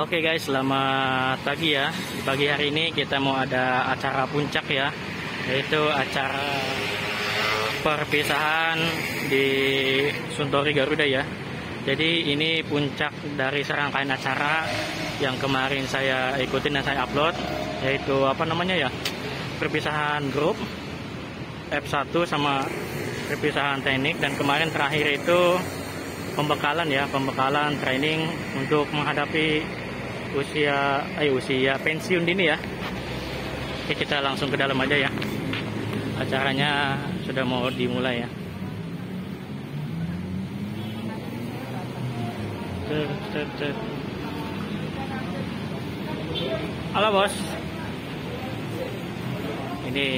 Oke guys, selamat pagi ya. Di pagi hari ini kita mau ada acara puncak ya, yaitu acara perpisahan di Suntory Garuda ya. Jadi ini puncak dari serangkaian acara yang kemarin saya ikutin dan saya upload, yaitu apa namanya ya, perpisahan grup F1 sama perpisahan teknik, dan kemarin terakhir itu pembekalan ya, pembekalan training untuk menghadapi usia pensiun dini ya. Oke, kita langsung ke dalam aja ya. Acaranya sudah mau dimulai ya. Halo bos. Ini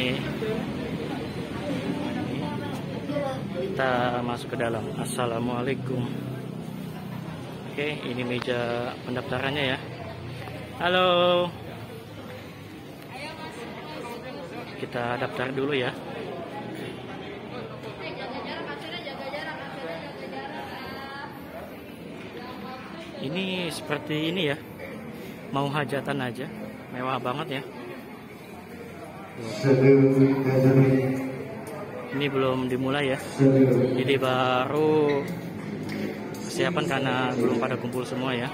kita masuk ke dalam. Assalamualaikum. Oke, ini meja pendaftarannya ya. Halo. Kita daftar dulu ya. Ini seperti ini ya. Mau hajatan aja. Mewah banget ya. Ini belum dimulai ya. Jadi baru persiapan karena belum pada kumpul semua ya.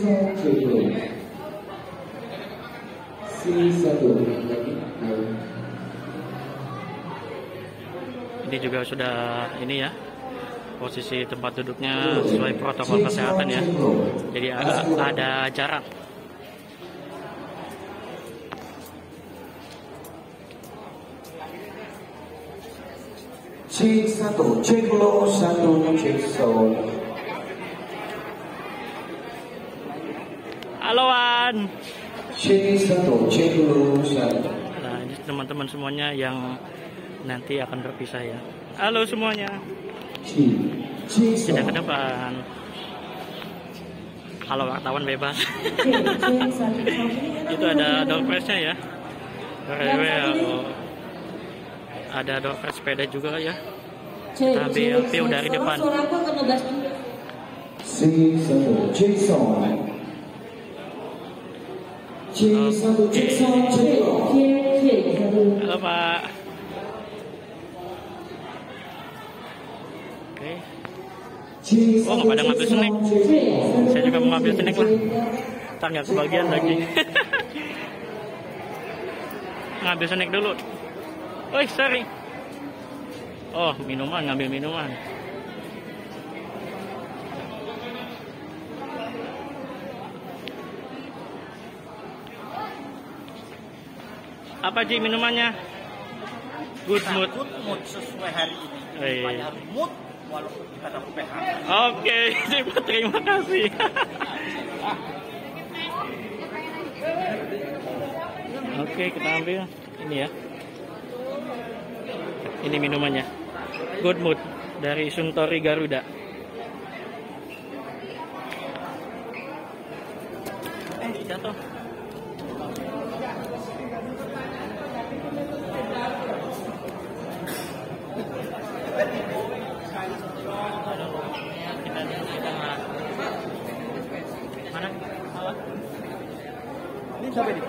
Ini juga sudah ini ya, posisi tempat duduknya sesuai protokol kesehatan ya. Jadi ada jarak. Halo Wan. Nah, ini teman-teman semuanya yang nanti akan berpisah ya. Halo semuanya. Tidak ke depan. Halo wartawan bebas. Itu ada door prize-nya ya. Ada door prize sepeda juga ya. Kita ambil view dari depan. Halo Pak. Oke. Oh, nggak pada ngambil snack. Saya juga mau ngambil snack lah. Ntar nggak kebagian lagi. Ngambil snack dulu. Oh, sorry. Oh, minuman, ngambil minuman. Apa Ji minumannya? Good mood. Good mood sesuai hari ini. Banyak mood walaupun kita dapat PH. Oke, terima kasih. Oke, kita ambil ini ya. Ini minumannya. Good mood dari Suntory Garuda. Jatuh. Mana? Ini siapa ini?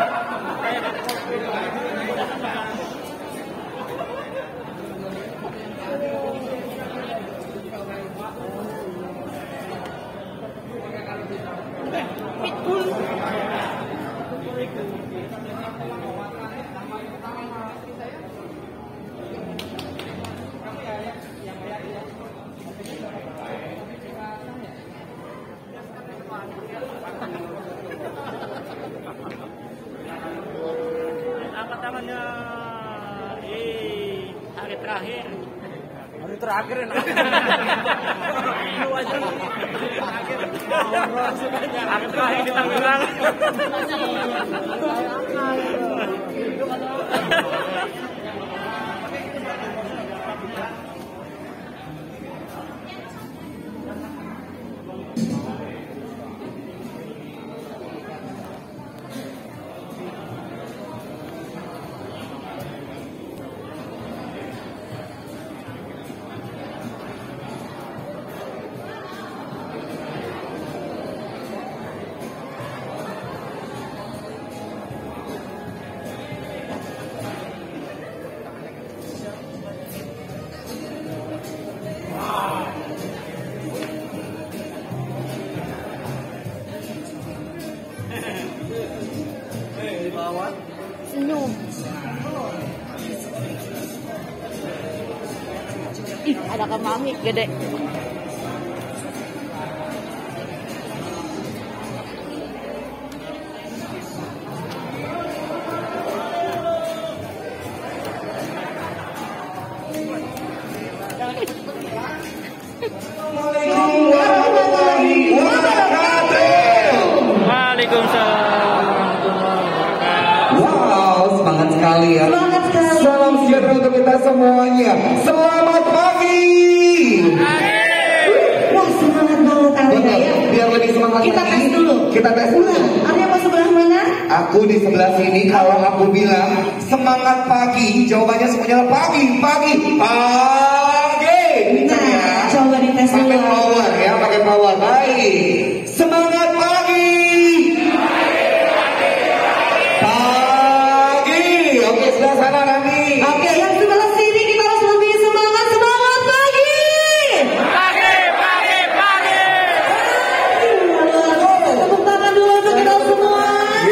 Angkat tangannya. Hari terakhir. Hari terakhir ini. Hari terakhir di Tangerang. senyum. Ih, ada kemami gede. Wow, semangat sekali ya. Salam sejahtera untuk kita semuanya. Selamat pagi. Wah, semangat banget Arya ya. Biar lebih semangat Kita lagi, tes dulu. Kita tes dulu. Arya mau sebelah mana? Aku di sebelah sini. Kalau aku bilang semangat pagi, jawabannya semuanya pagi, pagi, pagi. Nah, coba dites dulu. Pakai power ya, pakai power. Baik. Semangat pagi. Pagi. Oke, sebelah sana Rani. Oke, yang sebelah sini kita harus lebih semangat. Semangat pagi. Tepuk tangan dulu untuk kita semua.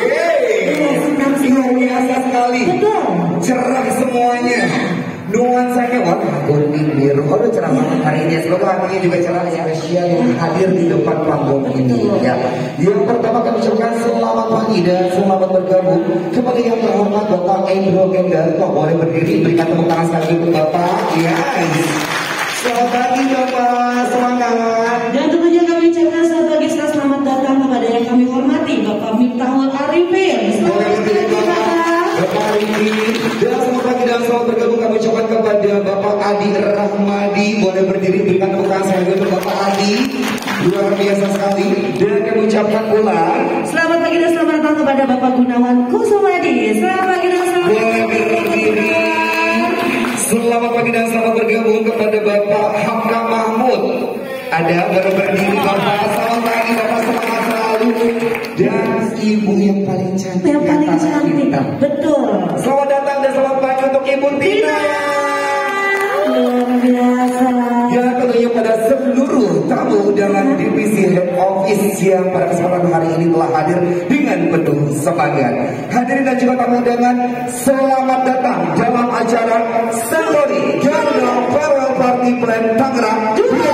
Luar biasa sekali. Betul. Cerah semuanya. Nuansanya warna kuning biru. Aduh, cerah banget hari ini. Semoga hatinya juga cerah ya. Spesial yang hadir di depan panggung ini ya. Yang pertama kami ucapkan selamat pagi dan selamat bergabung kepada yang terhormat Bapak Endro Kendarto. Boleh berdiri, berikan tepuk tangan sekali untuk Bapak. Yes. Selamat pagi Bapak, semangat. Dan tentunya kami ucapkan selamat pagi serta selamat datang kepada yang kami hormati Bapak Miftahul Arifin. Boleh berdiri Bapak Arifin. Dan selamat pagi dan selamat bergabung kami ucapkan kepada Bapak Adi Rahmadi. Boleh berdiri, berikan tepuk tangan sekali untuk Bapak Adi. Luar biasa sekali. Dan kami ucapkan pula Selamat pagi dan selamat datang kepada Bapak Gunawan Kusumadi. Selamat pagi dan selamat boleh berdiri. Selamat pagi dan selamat bergabung kepada Bapak Hamka Mahmud. Ada boleh berdiri Bapak. Selamat pagi Bapak, semangat selalu. Dan ibu yang paling cantik. yang paling di antara cantik. kita. Betul. Selamat datang dan selamat pagi untuk Ibu Tina. Luar biasa. Ya, tentunya pada seluruh tamu undangan divisi head office yang pada kesempatan hari ini telah hadir dengan penuh semangat. Hadirin dan juga tamu undangan, selamat datang dalam acara Santori Garuda Farewell Party Plan Tangerang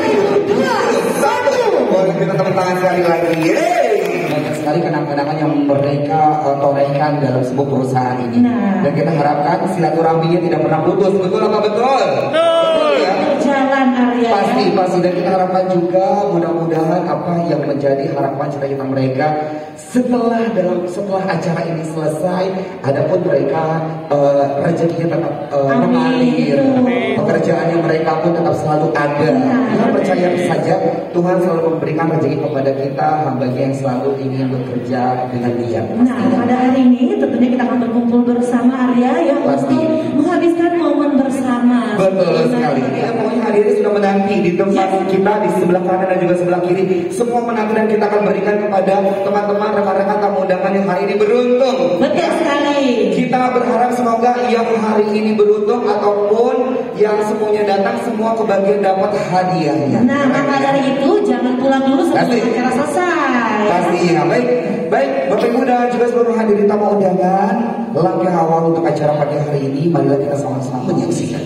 2021. Boleh kita tepuk tangan sekali lagi. Yeay. Banyak sekali kenang-kenangan yang mereka torehkan dalam sebuah perusahaan ini. Nah. Dan kita harapkan silaturahminya tidak pernah putus. Betul apa betul? Betul ya. Jalan Arya. Pasti dan kita harapkan juga mudah-mudahan apa yang menjadi harapan cita-cita mereka setelah acara ini selesai, adapun mereka rezekinya tetap mengalir, pekerjaannya mereka pun tetap selalu ada. Kita percaya saja Tuhan selalu memberikan rezeki kepada kita hamba-Nya yang selalu ingin bekerja dengan Dia. Nah, pada hari ini tentunya kita akan berkumpul bersama Arya ya Pasti. untuk menghabiskan momen bersama. Betul sekali. Kita pokoknya hari ini sudah menanti di tempat kita di sebelah kanan dan juga sebelah kiri. Semua menanti dan kita akan berikan kepada teman-teman rekan-rekan tamu undangan yang hari ini beruntung. Betul sekali. Kita berharap semoga yang hari ini beruntung ataupun yang semuanya datang semua kebagian dapat hadiahnya. Nah, maka dari itu jangan pulang dulu sebelum Pasti. acara selesai. Pasti ya. Baik Bapak Ibu dan juga seluruh hadirin tamu undangan, langkah awal untuk acara pagi hari ini marilah kita sama-sama menyaksikan.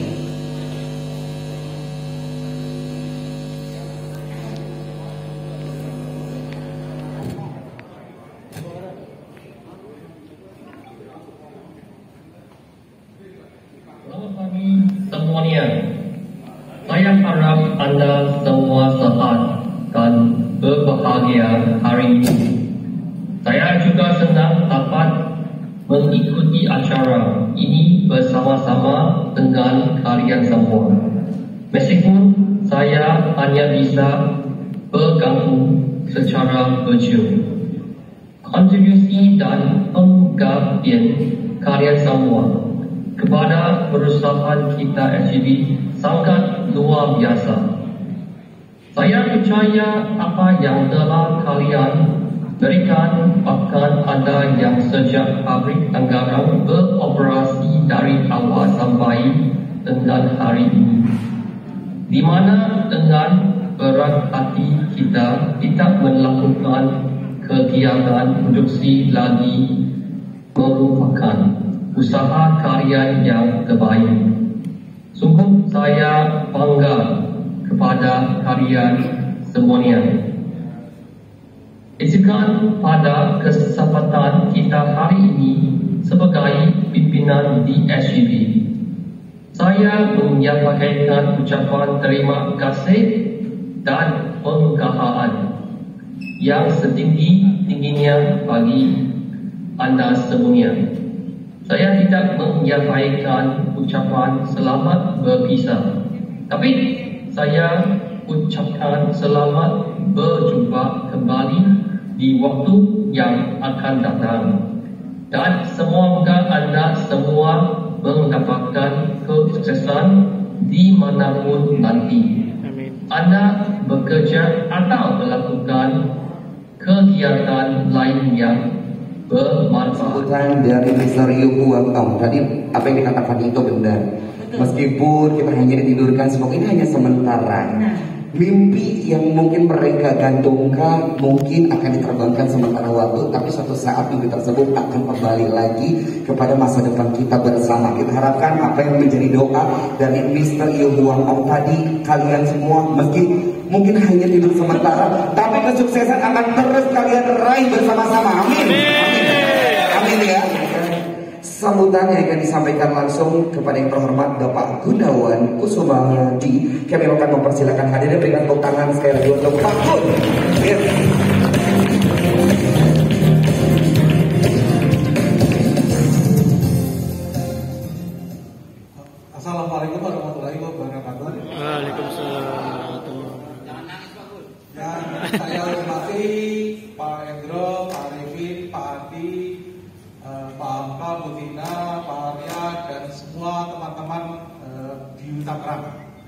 Selamat pagi semuanya. Saya harap Anda semua sehat dan berbahagia hari ini. Saya juga senang dapat mengikuti acara ini bersama-sama dengan kalian semua. Meskipun saya hanya bisa bergabung secara virtual. Kontribusi dan pengabdian kalian semua kepada perusahaan kita SGB sangat luar biasa. Saya percaya apa yang telah kalian berikan akan ada yang sejak pabrik Tangerang beroperasi dari awal sampai dengan hari ini, di mana dengan berat hati kita tidak melakukan kegiatan produksi lagi merupakan usaha kalian yang terbaik. Sungguh saya bangga kepada kalian semuanya. Izinkan pada kesempatan kita hari ini sebagai pimpinan di SGB, saya menyampaikan ucapan terima kasih dan penghargaan yang setinggi-tingginya bagi anda semuanya. Saya tidak menyampaikan ucapan selamat berpisah, tapi saya ucapkan selamat berjumpa kembali di waktu yang akan datang. Dan semoga anda semua mendapatkan kesuksesan di manapun nanti. Anda bekerja atau melakukan kegiatan lain yang bermanfaat. Sambutan dari Mr. Yuhuang Om. Tadi apa yang dikatakan itu benar. Meskipun kita hanya ditidurkan, semoga ini hanya sementara. Mimpi yang mungkin mereka gantungkan mungkin akan diterbangkan sementara waktu, tapi suatu saat mimpi tersebut akan kembali lagi kepada masa depan kita bersama. Kita harapkan apa yang menjadi doa dari Mr. Yuhuang Om tadi, kalian semua meski mungkin hanya tidur sementara, tapi kesuksesan akan terus kalian raih bersama-sama. Amin. Amin ya. Sambutan yang akan disampaikan langsung kepada yang terhormat Bapak Gunawan Kusumadi. Kami akan mempersilakan hadirin berikan tepuk tangan sekali lagi untuk Pak Gun. Assalamualaikum warahmatullahi wabarakatuh. Waalaikumsalam. Yang saya hormati Pak Endro, Pak Arifin, Pak Adi, Pak Hamka, Bu Tina, Pak Arya, dan semua teman-teman di Tangerang.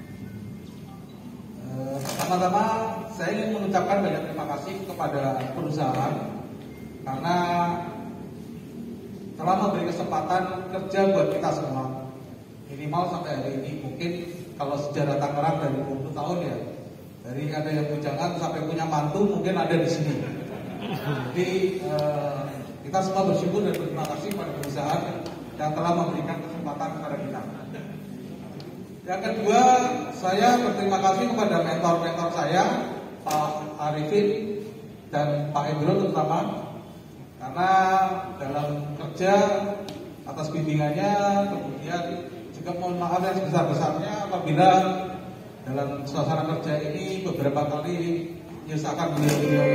Pertama-tama saya ingin mengucapkan banyak terima kasih kepada perusahaan karena telah memberi kesempatan kerja buat kita semua. Minimal sampai hari ini, mungkin kalau sejarah Tangerang dari 20 tahun ya, dari ada yang bujangan sampai punya mantu mungkin ada di sini. Jadi kita semua bersyukur dan berterima kasih pada perusahaan yang telah memberikan kesempatan kepada kita. Yang kedua, saya berterima kasih kepada mentor-mentor saya, Pak Arifin dan Pak Endro terutama, karena dalam kerja atas bimbingannya, kemudian juga mohon maaf yang sebesar-besarnya apabila dalam suasana kerja ini beberapa kali menyusahkan beliau-beliau.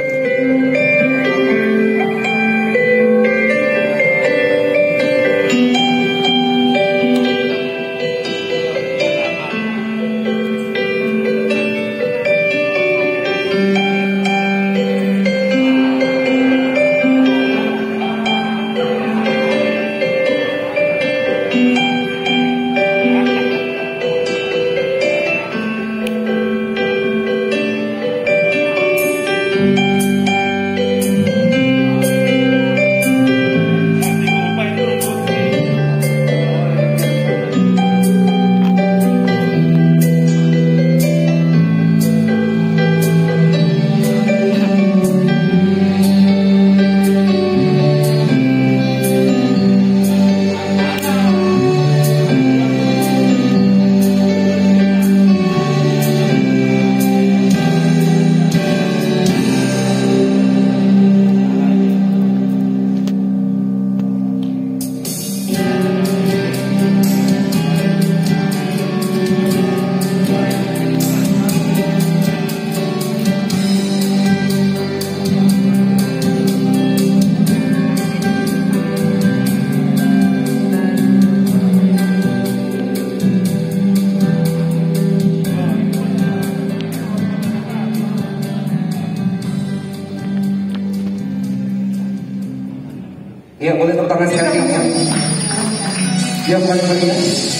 Ya, boleh tepuk tangan sekali lagi. Ya, bukan seperti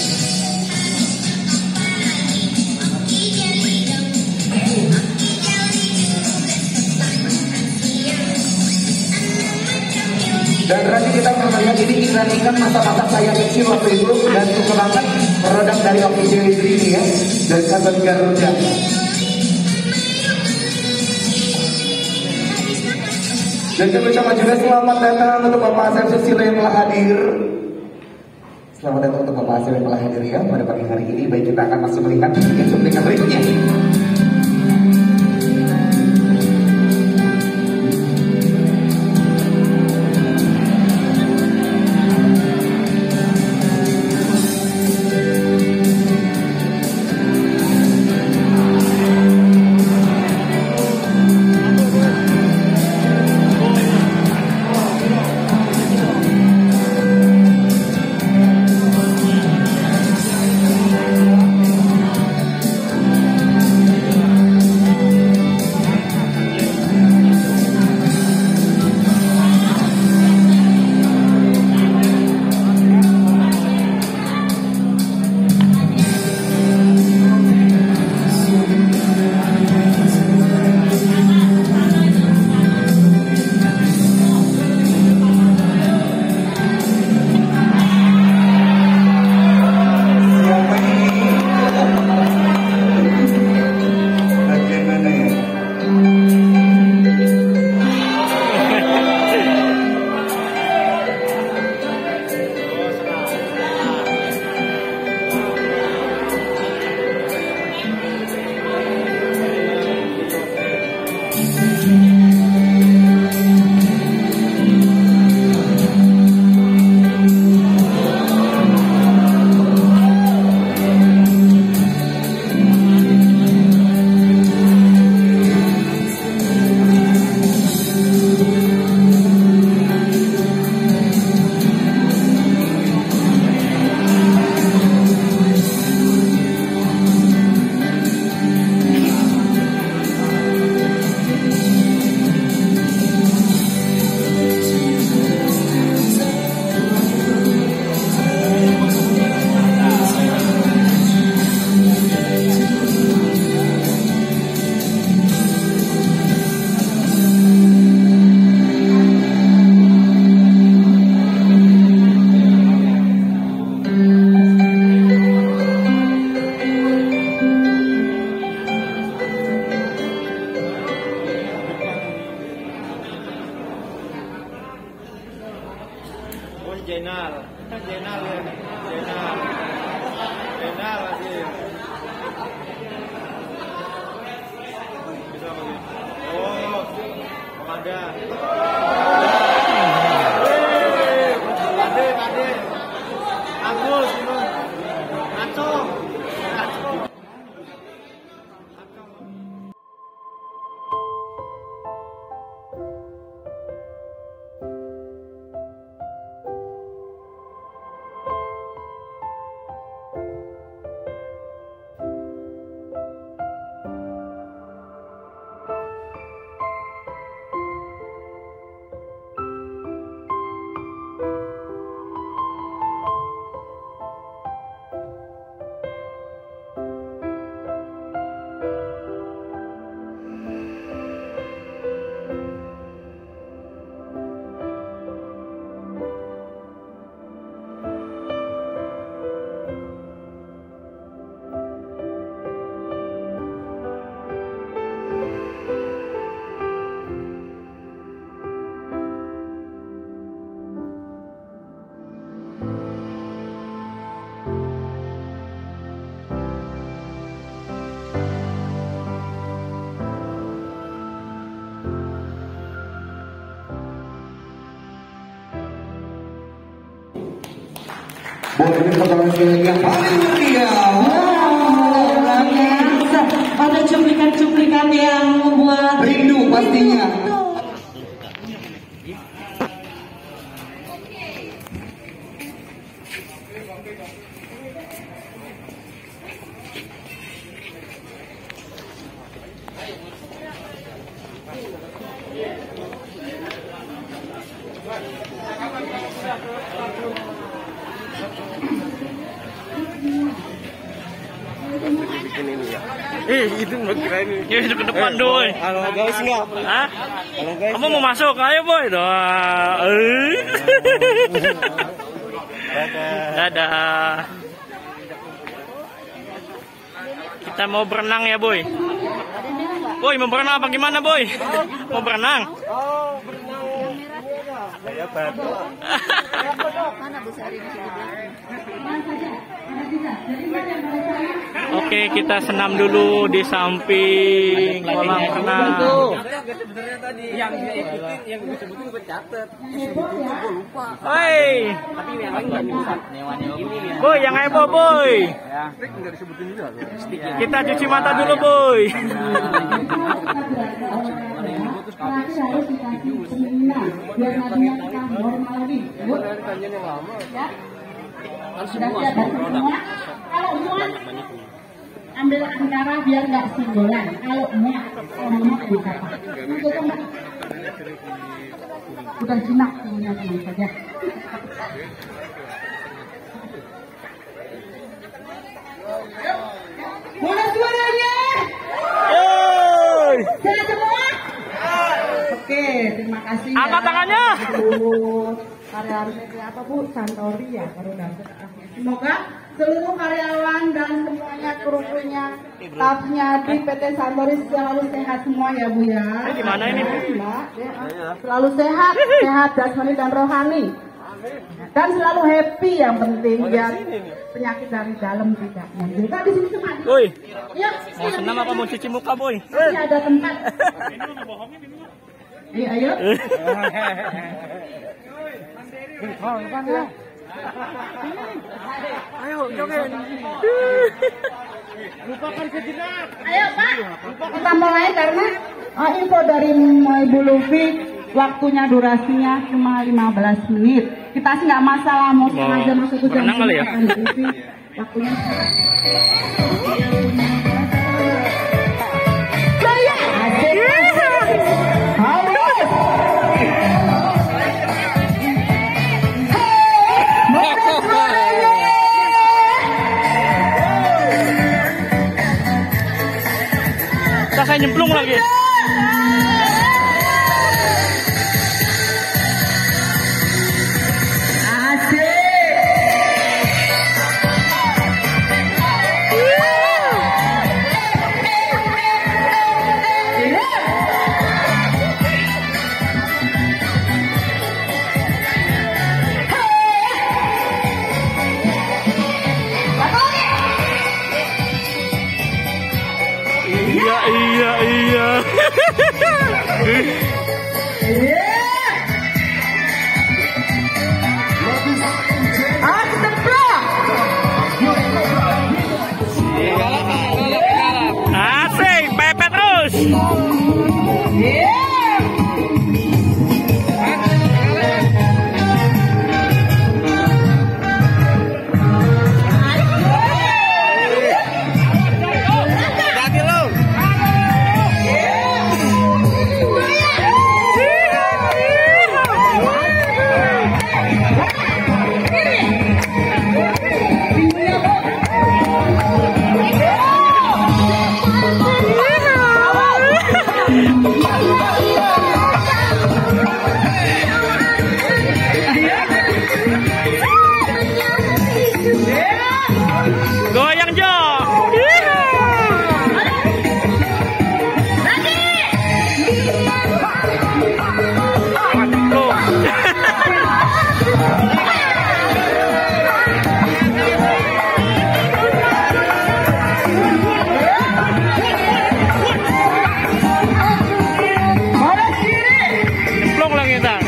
dan berarti kita melihat ini dibandingkan masa-masa saya kecil waktu itu dan suka banget produk dari official ini ya, dari Sahabat Garuda. Dan kami ucapkan juga selamat datang untuk Bapak Asep Susilo yang telah hadir. Selamat datang untuk Bapak Hasil yang telah hadir ya pada pagi hari ini. Baik, kita akan masih melihat cuplikan berikutnya. Jenal lagi. Oh, komandan. Pade. Agus, Naco. Boleh pertolongan sekali yang paling meriah. Luar biasa. Ada cuplikan-cuplikan yang membuat Rindu pastinya. Itu mau kira ini. Ya, itu ke depan doi. Halo guys enggak? Hah? Halo guys. Kamu mau masuk? Ayo boy. Dadah. Kita mau berenang ya boy. Boy mau berenang apa gimana boy? Mau berenang? Oh, berenang. Saya batuk. Mana Bu Sari di belakang? Oke, kita senam dulu di samping kolam renang. Yang dia ikutin, yang gue sebutin gue catet. Gue lupa. Oi, Tapi yang lain nggak nyebut. Ini boy, yang heboh boy. ya. Nggak disebutin juga. Kita cuci mata dulu boy. Kalau muat, ambil antara biar nggak singgolan. Kalau muat, bisa pak. Udah jinak punya teman saja. Mana suaranya? Yoi. Sehat semua? Oke, terima kasih. Angkat tangannya. Karyawan apa Bu? Santori ya, baru dapat. Semoga seluruh karyawan dan semuanya kru-krunya, staffnya di PT Santori selalu sehat semua ya Bu ya. Gimana ini Bu? Mbak, ya. Selalu sehat, sehat jasmani dan rohani. Dan selalu happy yang penting biar penyakit dari dalam tidak muncul. Nah, di sini semua. Boy, Ya, mau senam apa mau cuci muka boy? masih ada tempat. Ayo. Ayo, joget. Lupakan sejenak. Ayo Pak, kita mulai karena info dari Ibu Luffy, waktunya durasinya cuma 15 menit. Kita sih nggak masalah mau setengah jam atau 1 jam. berenang kali ya? Waktunya. Saya nyemplung lagi. Iya. Asik, pepet terus. Goyang Jo. Nyemplung lagi ntar.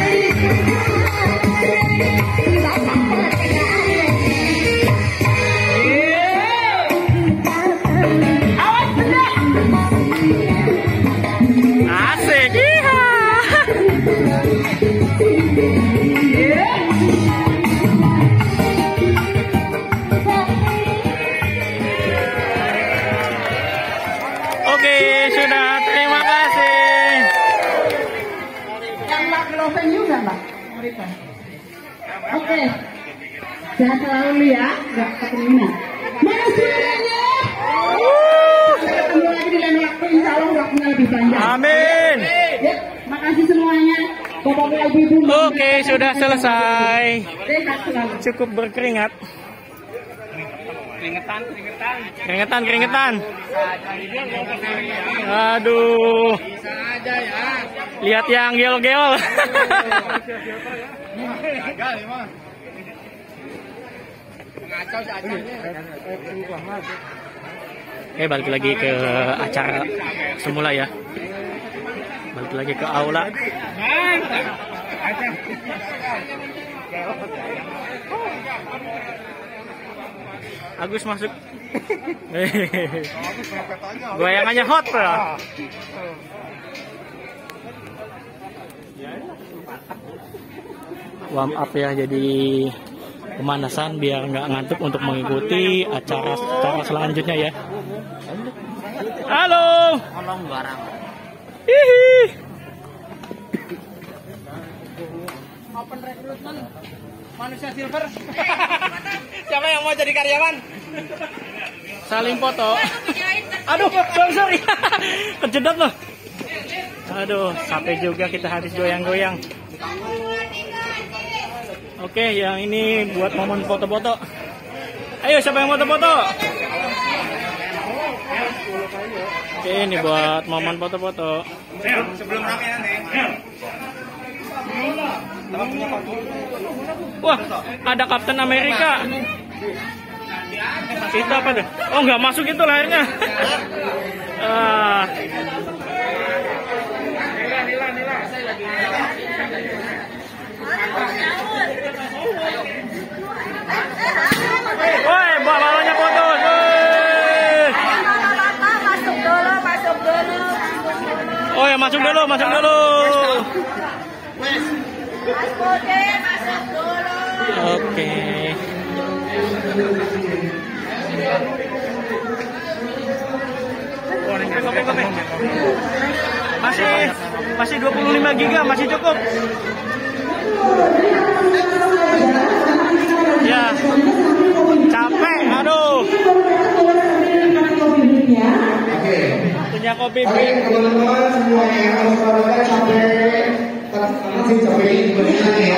Asik. Oke, sudah. Terima kasih. Yang Mbak Loven juga Mbak. Oke. Sehat selalu ya, nggak ketemu. Mana suaranya? Kita ketemu lagi di lain waktu, insya Allah waktunya lebih panjang. Amin. Ya, makasih semuanya. Bapak-bapak, ibu-ibu. Oke, sudah selesai. Sehat selalu. Cukup berkeringat. Keringetan. Aduh. Lihat yang geol-geol. Oke, balik lagi ke acara semula ya. Balik lagi ke aula. Agus masuk. Goyangannya hot ya. Warm up ya, jadi pemanasan biar nggak ngantuk untuk mengikuti acara selanjutnya ya. Halo. Tolong barang. Hihi. Open recruitment manusia silver. Siapa yang mau jadi karyawan? Saling foto. Aduh, sorry. Kejedot loh. Aduh, sampai juga kita habis goyang-goyang. Oke, yang ini buat momen foto-foto. Ayo, siapa yang foto-foto? Oke, ini buat momen foto-foto. Sebelum rame nanti. Wah, ada Kapten Amerika. Itu apa tuh? Oh, nggak masuk itu lahirnya. Woi, balonnya putus. Masuk dulu. Oh ya, masuk dulu. Mas Bode, masuk dulu. Oke. Masih 25 giga, masih cukup. Ya. Capek, aduh. Punya kopi. Oke, teman-teman semuanya harus pada capek. Masih capek ya.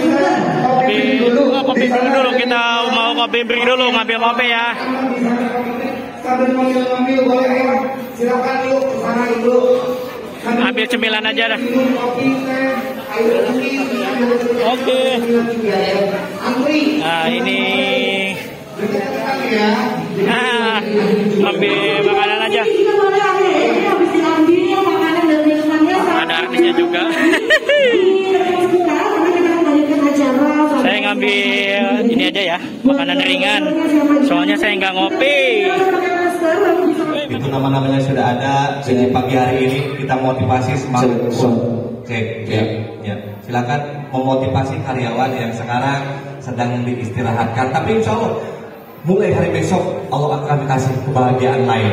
Kopi dulu, kita mau kopi break dulu, ngambil kopi ya. Sambil ngambil boleh ya. Silakan yuk ke sana dulu. Ambil cemilan aja dah. Oke. Nah, ini. Nah, ambil makanan aja. Ada artisnya juga. Saya ngambil ini aja ya, makanan ringan. Soalnya saya nggak ngopi. Itu nama-namanya sudah ada. Jadi pagi hari ini kita motivasi semangat. Cek, ya. Silakan memotivasi karyawan yang sekarang sedang diistirahatkan. Tapi insya Allah mulai hari besok Allah akan kasih kebahagiaan lain.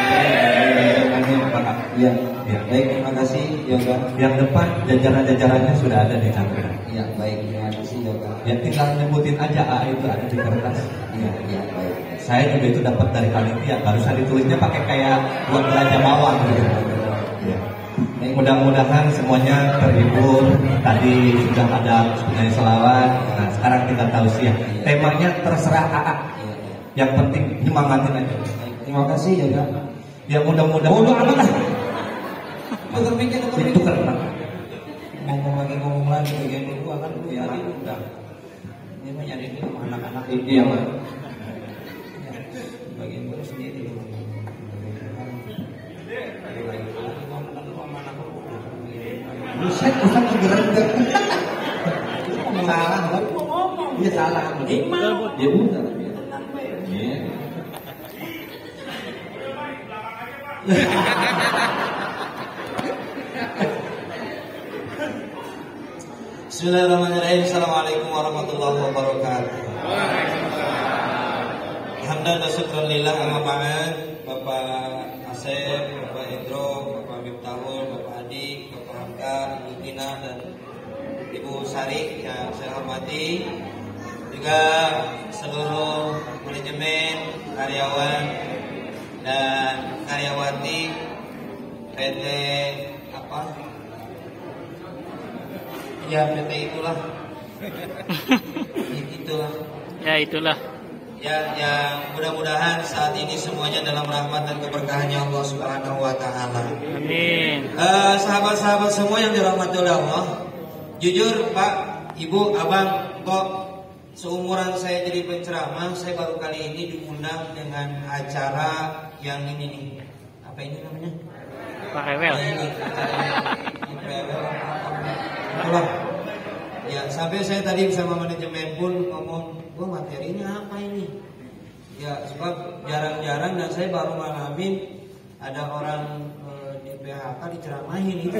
Ya, baik, terima kasih Yoga. Yang depan jajaran-jajarannya sudah ada di sana. Ya, baik, terima kasih Yoga. Ya tinggal nyebutin aja A itu ada di kertas. Ya, baik. Saya juga itu dapat dari panitia, barusan ditulisnya pakai kayak buat belanja bawang gitu. Ya. Mudah-mudahan semuanya terhibur. Tadi sudah ada penyanyi selawat. Nah, sekarang kita tahu sih ya. Temanya terserah AA. Yang penting nyemangatin aja. Terima kasih Yoga. Ya mudah-mudahan. Bodoh amat lah. Itu karena ngomong lagi bagian dulu kan dulu ya udah. Ini mah nyari ini sama anak-anak ini ya Pak. Bagian dulu sendiri. Buset, Ustaz segera juga. Salah, Pak. Iya salah. Ya udah. Bismillahirrahmanirrahim. Assalamualaikum warahmatullahi wabarakatuh. Hamdan wa syukran lillah, amma ba'd. Bapak Asep, Bapak Indro, Bapak Miftahul, Bapak Adi, Bapak Hamka, Ibu Tina dan Ibu Sari yang saya hormati, juga seluruh manajemen, karyawan dan karyawati PT apa? Ya PT itulah. Itulah. Ya itulah. Ya, yang mudah-mudahan saat ini semuanya dalam rahmat dan keberkahannya Allah Subhanahu wa taala. Amin. Sahabat-sahabat semua yang dirahmati oleh Allah. Jujur Pak, Ibu, Abang, Kok, seumuran saya jadi penceramah, saya baru kali ini diundang dengan acara yang ini nih. Apa ini namanya? Pak Rewel. Itulah. Ya, sampai saya tadi bersama manajemen pun ngomong, gua materinya apa ini? Ya, sebab jarang-jarang dan saya baru ngalamin ada orang di PHK diceramahin itu.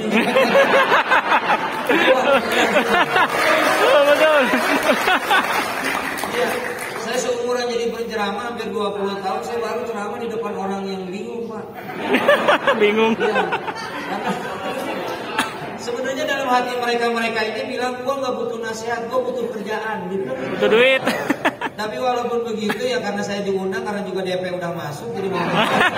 Betul. Ya, saya seumuran jadi penceramah hampir 20 tahun, saya baru ceramah di depan orang yang bingung, Pak. Bingung. Ya, sebenarnya dalam hati mereka ini bilang, gua nggak butuh nasihat, gua butuh kerjaan, gitu. Butuh duit. Tapi walaupun begitu ya karena saya diundang, karena juga DP udah masuk, jadi mau.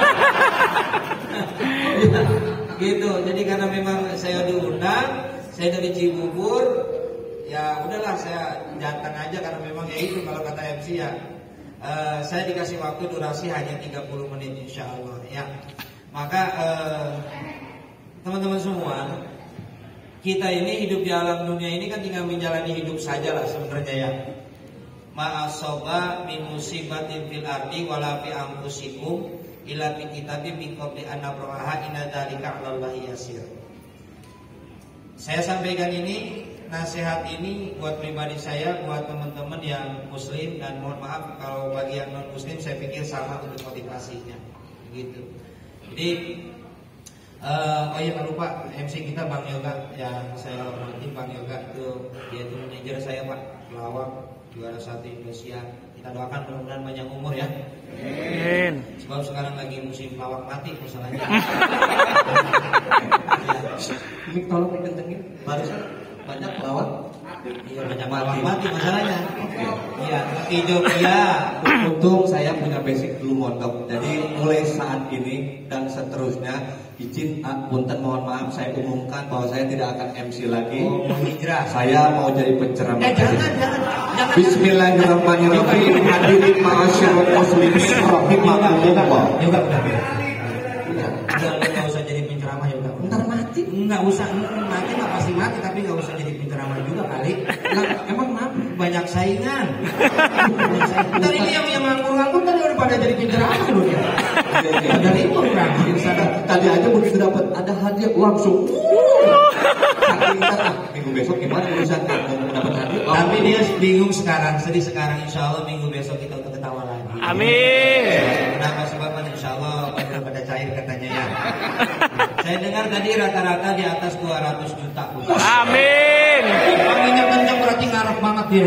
Gitu. Jadi karena memang saya diundang, saya dari Cibubur, ya udahlah saya datang aja karena memang ya itu kalau kata MC ya, saya dikasih waktu durasi hanya 30 menit insya Allah ya. Maka teman-teman semua, kita ini hidup di alam dunia ini kan tinggal menjalani hidup saja lah sebenarnya ya. Ma'asoba min musibatin fil ardi wala fi anfusikum ila fi kitabim min qabli an nabraha inna dzalika 'alallahi yasir. Saya sampaikan ini, nasihat ini buat pribadi saya, buat teman-teman yang muslim, dan mohon maaf kalau bagi yang non muslim saya pikir sama untuk motivasinya gitu. Jadi oh iya lupa, MC kita Bang Yoga yang saya hormati, Bang Yoga itu dia itu manajer saya Pak, pelawak juara 1 Indonesia. Kita doakan mudah-mudahan banyak umur ya. Amin. Sebab sekarang lagi musim pelawak mati masalahnya. Mik tolong dikencengin. Barusan banyak pelawak. Iya banyak pelawak mati masalahnya. Iya, hijau ya. Untung saya punya basic dulu mondok. Jadi mulai saat ini dan seterusnya izin punten mohon maaf saya umumkan bahwa saya tidak akan MC lagi. Oh, hijrah. Saya mau jadi penceramah. Jangan. Bismillahirrahmanirrahim. Hadirin ma'asyiral muslimin rahimakumullah. Yoga udah. Udah enggak usah jadi penceramah Yoga. Ntar mati. Enggak usah, mati mah pasti mati, tapi enggak usah jadi penceramah juga kali. Nah, emang banyak saingan. Tadi ini yang nganggur-nganggur tadi udah pada jadi penceramah loh ya. Ada libur kan. Tadi aja begitu dapat ada hadiah langsung. Minggu besok gimana urusan mau dapat hadiah? Tapi dia bingung sekarang, sedih sekarang. Insya Allah minggu besok kita untuk ketawa lagi. Amin. Kenapa sebabnya Insya Allah pada cair katanya ya. Saya dengar tadi rata-rata di atas 200 juta. Amin. Anginnya kencang berarti ngarep banget dia.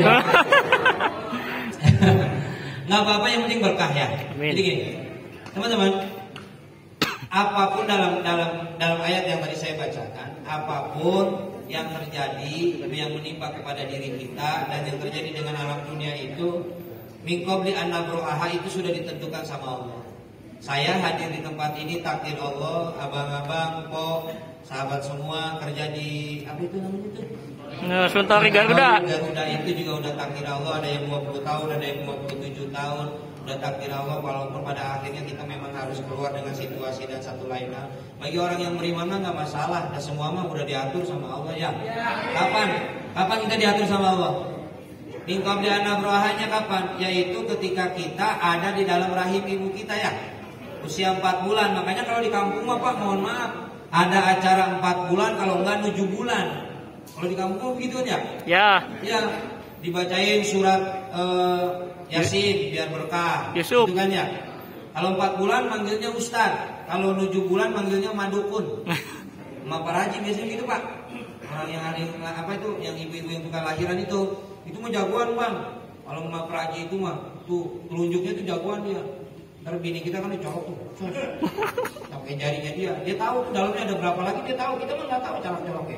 Nggak apa-apa, yang penting berkah ya. Amin. Jadi gini, teman-teman, apapun dalam ayat yang tadi saya bacakan, apapun yang terjadi, yang menimpa kepada diri kita dan yang terjadi dengan alam dunia itu, min qabli an nabruha, itu sudah ditentukan sama Allah. Saya hadir di tempat ini takdir Allah, abang-abang, po, sahabat semua kerja di apa itu namanya itu? Suntori Garuda. Garuda itu juga udah takdir Allah, ada yang 20 tahun, ada yang 27 tahun, udah takdir Allah. Walaupun pada akhirnya kita memang harus keluar dengan situasi dan satu lainnya. Bagi orang yang beriman nggak masalah, dan semua mah udah diatur sama Allah ya. Kapan kita diatur sama Allah? Min qabli an nabrahanya kapan? Yaitu ketika kita ada di dalam rahim ibu kita ya. Usia 4 bulan. Makanya kalau di kampung mah Pak, mohon maaf, ada acara 4 bulan, kalau enggak 7 bulan. Kalau di kampung begitu ya? Ya. Ya, dibacain surat Yasin biar berkah. Yusuf. Gitu kan ya? Kalau 4 bulan manggilnya Ustaz, kalau 7 bulan manggilnya Madukun. Sama Pak Haji biasanya gitu Pak. Orang yang hari apa itu, yang ibu-ibu yang bukan lahiran itu mah jagoan Bang. Kalau sama Pak Haji itu mah tuh telunjuknya tuh jagoan dia. Ntar bini kita kan dicolok tuh, pakai jarinya dia tahu tuh dalamnya ada berapa lagi, dia tahu. Kita mah nggak tahu colok-coloknya.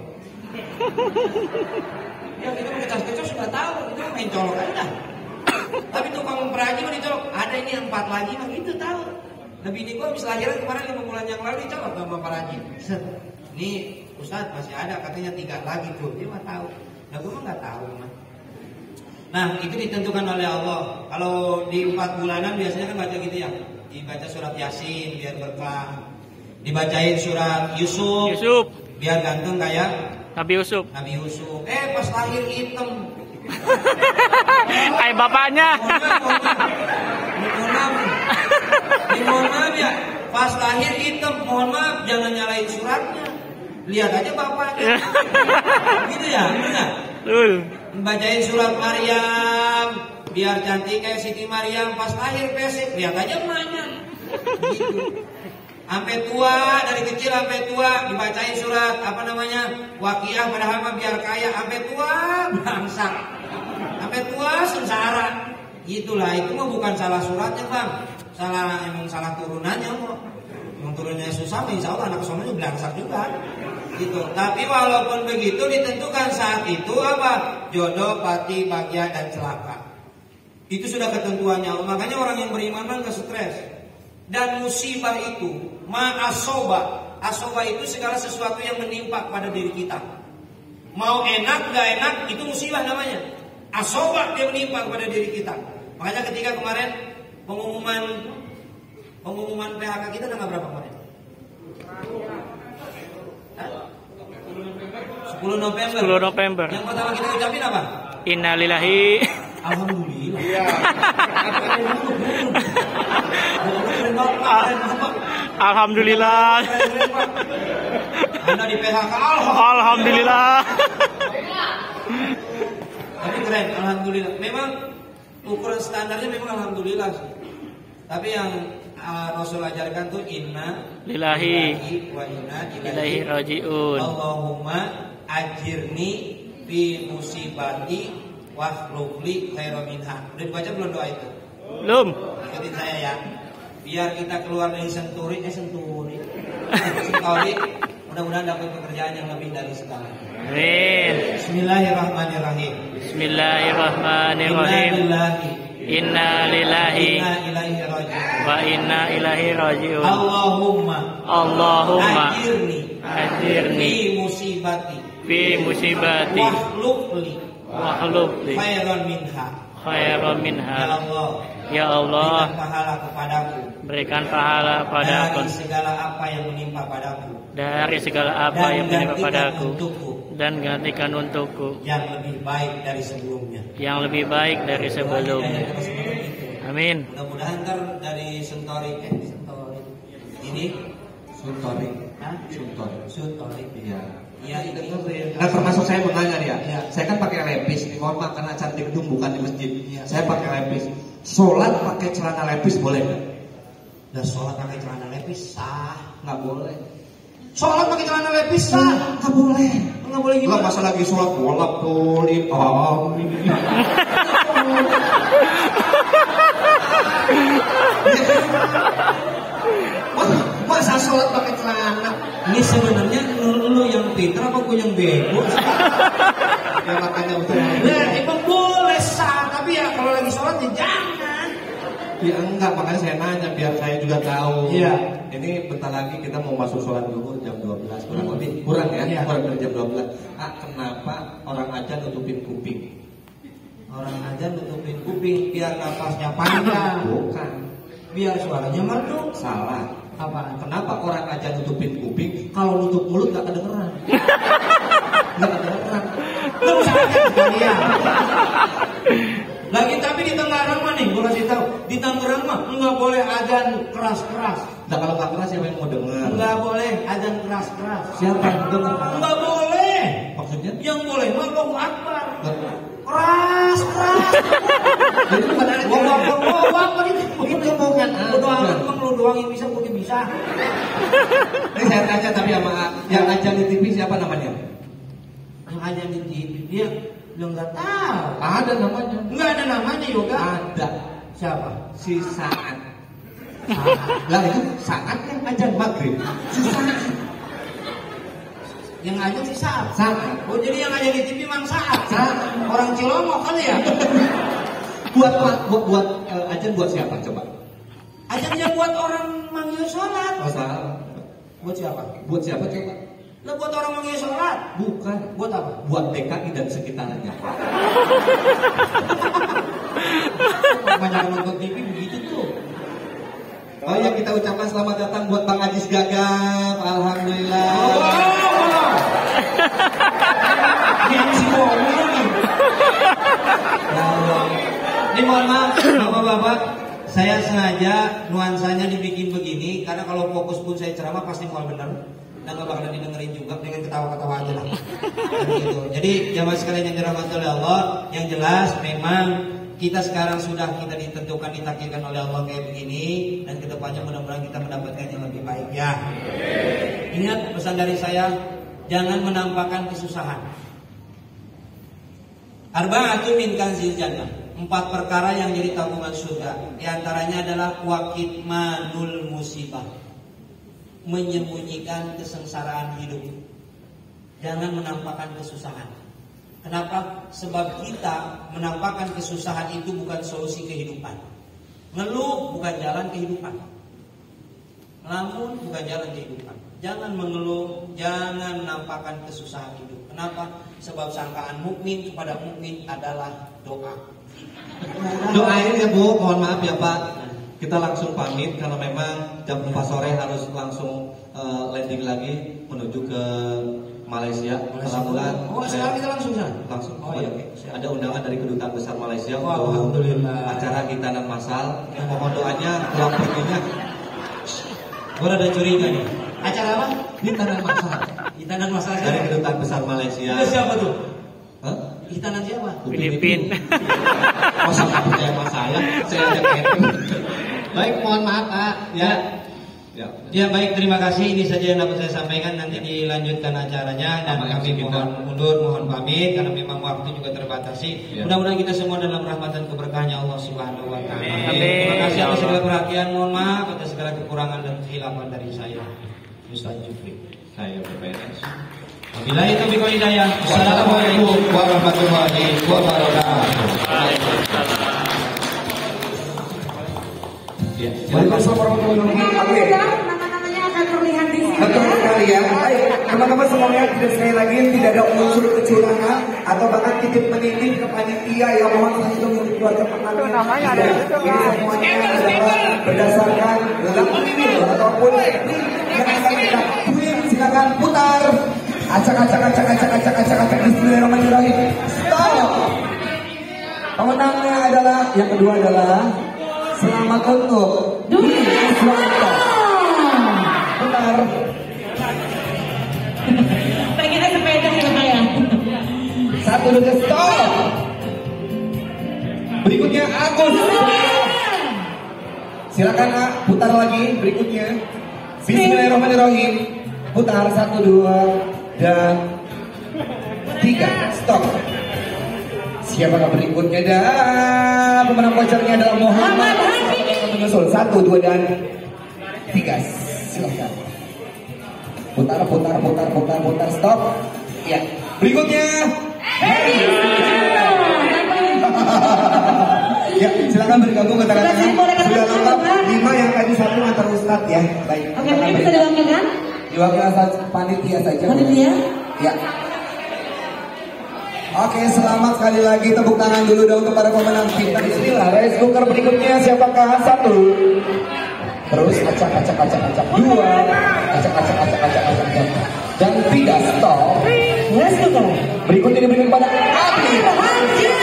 Ya kita mah kecas-kecas sudah tahu, kita main colok aja. Tapi tukang peraji mah dicolok, ada ini 4 lagi mah gitu tahu. Nah bini gua habis lahiran kemarin 5 bulan yang lalu dicolok sama peraji. Nih Ustaz masih ada, katanya 3 lagi tuh, dia mah tahu. Nah gua mah nggak tahu mah. Nah itu ditentukan oleh Allah. Kalau di 4 bulanan biasanya kan baca gitu ya, dibaca surat Yasin biar berkah, dibacain surat Yusuf biar ganteng kayak Nabi Yusuf. Pas lahir hitam, Kayak bapaknya. Mohon maaf ya, pas lahir hitam, mohon maaf jangan nyalain suratnya. Lihat aja bapaknya. Gitu ya, benar. Bacain surat Maryam biar cantik kayak Siti Maryam, pas lahir pesek, lihat aja emaknya. Gitu. Sampai tua, dari kecil sampai tua dibacain surat apa namanya Waqiah padahal mah biar kaya, sampai tua bangsa, sampai tua sengsara. Itulah, itu mah bukan salah suratnya bang, emang salah turunannya kok. Emang turunnya susah, insya Allah anak sononya belangsak juga. Gitu. Tapi walaupun begitu ditentukan saat itu apa? Jodoh, pati, bahagia dan celaka. Itu sudah ketentuannya. Makanya orang yang beriman mah nggak stres. Dan musibah itu asoba itu segala sesuatu yang menimpa pada diri kita. Mau enak nggak enak itu musibah namanya. Asoba dia menimpa pada diri kita. Makanya ketika kemarin pengumuman PHK kita tanggal berapa kemarin? 10 November. Yang pertama kita ucapin apa? Innalillahi. Alhamdulillah. Iya. Alhamdulillah. Anda di PHK. Alhamdulillah. Tapi keren, alhamdulillah. Memang ukuran standarnya memang alhamdulillah sih. Tapi yang Rasul ajarkan tuh inna lillahi wa inna ilaihi rajiun. Allahumma ajirni fi musibati wakhlufli khairan minha. Udah dibaca belum doa itu? Belum. Ikutin saya ya. Biar kita keluar dari senturi. Mudah-mudahan dapat pekerjaan yang lebih dari sekarang. Amin. Bismillahirrahmanirrahim. Bismillahirrahmanirrahim. Inna lillahi wa inna ilaihi rajiun. Allahumma ajirni fi musibati wakhlufli khairan minha. Ya Allah, berikan pahala padaku dari segala apa yang menimpa padaku, dan gantikan untukku yang lebih baik dari sebelumnya. Amin. Mudah-mudahan ntar dari Suntori ini Suntori. Iya ini. Nah termasuk saya mau nanya nih ya. Saya kan pakai lepis, mohon maaf karena cantik itu bukan di masjid. Saya pakai lepis. Sholat pakai celana lepis boleh nggak? Nah sholat pakai celana lepis sah, Nggak boleh. sholat pakai celana lepis sah, Nggak boleh. nggak boleh Nggak gimana? masa lagi sholat bolak tulis. Masa sholat pakai celana? Ini sebenarnya lu yang pintar apa gue yang bego? Ya makanya betul. Nah, emang boleh sah, tapi ya kalau lagi sholat ya jangan. Ya enggak, makanya saya nanya biar saya juga tahu. Iya. Ini bentar lagi kita mau masuk sholat dulu jam 12 kurang lebih. Kurang ya? Iya. Kurang dari jam 12. Kenapa orang aja nutupin kuping? Orang aja nutupin kuping biar napasnya panjang. Bukan. Biar suaranya merdu. Salah. Apa? Kenapa orang aja nutupin kuping? Kalau nutup mulut gak kedengeran. Gak kedengeran. Lu usah aja sekalian. Lagi tapi di Tangerang mah nih, gue kasih tahu. Di Tangerang mah nggak boleh azan keras-keras. Nah kalau gak keras siapa yang mau denger? Nggak boleh azan keras-keras. Siapa yang denger? Nggak boleh. Maksudnya? Yang boleh mah Allahu Akbar. Keras-keras. Jadi bukan ada Wah, itu bukan. Lu doang yang bisa, gue bisa. Ini saya tanya tapi sama yang aja di TV siapa namanya? Yang aja di TV dia nggak tahu. Ada namanya. Nggak ada namanya yoga. Ada. Siapa? Si Saat. Lah itu Saat yang ajan maghrib. Si Saat. Yang aja si Saat. Saat. Oh jadi yang aja di TV Mang Saat. Saat. Orang Cilongok kali ya. buat ajan buat siapa coba? Ajannya buat orang manggil sholat. Oh salah. Buat siapa? Buat siapa coba? Lah buat orang manggil sholat. Bukan. Buat apa? Buat DKI dan sekitarnya. Banyak nonton TV begitu tuh. Oh ya kita ucapkan selamat datang buat Bang Ajis Gagap. Alhamdulillah. Yang si ngomong nih. Ini mohon maaf, bapak-bapak, saya sengaja nuansanya dibikin begini karena kalau fokus pun saya ceramah pasti mual benar dan gak bakalan didengerin juga dengan ketawa-ketawa aja lah. Gitu. Jadi jamaah sekalian yang dirahmati oleh Allah, yang jelas memang kita sekarang sudah kita ditentukan ditakdirkan oleh Allah kayak begini dan kedepannya mudah-mudahan kita mendapatkan yang lebih baik ya. Ingat pesan dari saya, jangan menampakkan kesusahan. Arba'atun min kanzil jannah. 4 perkara yang jadi tabungan surga. Di antaranya adalah waqitmanul musibah. Menyembunyikan kesengsaraan hidup. Jangan menampakkan kesusahan. Kenapa? Sebab kita menampakkan kesusahan itu bukan solusi kehidupan. Ngeluh bukan jalan kehidupan. Ngelamun bukan jalan kehidupan. Jangan mengeluh, jangan menampakkan kesusahan hidup. Kenapa? Sebab sangkaan mukmin kepada mukmin adalah doa. Doain ya Bu, mohon maaf ya Pak. Kita langsung pamit karena memang jam 4 sore harus langsung landing lagi menuju ke Malaysia. Alhamdulillah. Oh, sekarang kita langsung sana. Langsung. Oh iya. Ada undangan dari Kedutaan Besar Malaysia Oh, untuk alhamdulillah. acara hitanan masal. Mohon doanya pulang perginya. Gue ada curiga nih. Acara apa? Hitanan masal. Hitanan masal Dari Kedutaan Besar Malaysia. Itu siapa tuh? Hah? Hitanan siapa? Filipin. Masa nggak percaya sama saya ajak camping. Baik, mohon maaf Pak. Ya baik, terima kasih. Ini saja yang dapat saya sampaikan. Nanti dilanjutkan acaranya dan kami mohon mundur, mohon pamit karena memang waktu juga terbatasi. Mudah-mudahan kita semua dalam rahmat dan keberkahannya Allah Subhanahu wa taala. Terima kasih atas segala perhatian. Mohon maaf atas segala kekurangan dan kehilapan dari saya. Ustaz Jufri. Saya BPNS. Wabillahi taufiq wal hidayah. Assalamualaikum warahmatullahi wabarakatuh. Waalaikumsalam warahmatullahi wabarakatuh. Nama-namanya akan terlihat di sini. Betul sekali ya. Baik, teman-teman semuanya tidak sekali lagi tidak ada unsur kecurangan atau bahkan titip menitip ke panitia yang mohon itu untuk keluarga pengantin. Ini semuanya adalah berdasarkan lampil ataupun yang akan kita twin. Silakan putar. Acak. Bismillahirrahmanirrahim. Stop. Pemenangnya adalah yang kedua adalah selamat untuk Dunia Swasta. Benar. Pengennya sepeda ya Pak ya. Satu dulu stop. Berikutnya Agus. Silakan A, putar lagi berikutnya. Bismillahirrahmanirrahim. Putar 1, 2 dan 3. Stop. Siapakah berikutnya? Dan pemenang vouchernya adalah Muhammad. Menyusul 1, 2 dan 3. Silakan. Putar. Stop. Ya. Berikutnya. Ya, silakan bergabung ke tengah-tengah. Sudah lengkap 5 yang tadi 1 antar Ustadz ya. Baik. Oke, mungkin bisa diwakilkan? Diwakilkan panitia saja. Panitia? Ya. Oke, selamat sekali lagi. Tepuk tangan dulu dong kepada pemenang kita. Bismillah. Rice cooker berikutnya siapakah? 1. Terus acak. 2. Acak. Dan 3. Stop. Rice cooker. Berikutnya diberikan pada Abi Hamzah.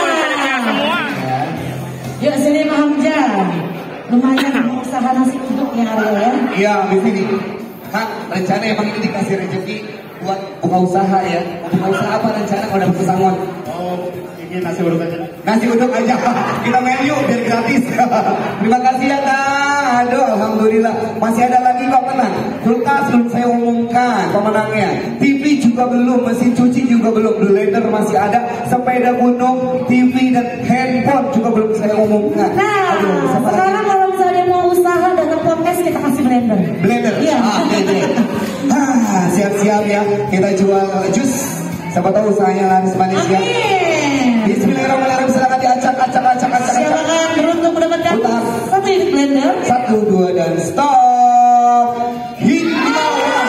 Ya, sini Pak Hamzah. Lumayan usaha nasi uduk ya Ariel ya. Iya, di sini. Kak, rencana emang ini dikasih rezeki buat buka usaha ya. Buka usaha apa rencana kalau dapat pesangon? Oh, ini nasi uduk aja. Nasi uduk aja. Kita main yuk biar gratis. Terima kasih ya Kak. Aduh, alhamdulillah. Masih ada lagi kok, tenang. Kulkas belum saya umumkan pemenangnya. TV juga belum, mesin cuci juga belum, blender masih ada, sepeda gunung, TV dan handphone juga belum saya umumkan. Nah, sekarang kalau misalnya mau usaha dengan podcast kita kasih blender. Blender? Iya. Siap-siap ya. Kita jual jus. Siapa tahu usahanya laris manis ya. Bismillahirrahmanirrahim. Silakan diacak. Silakan beruntung mendapatkan Putar. 1 unit blender. 1, 2 dan stop. Himbauan.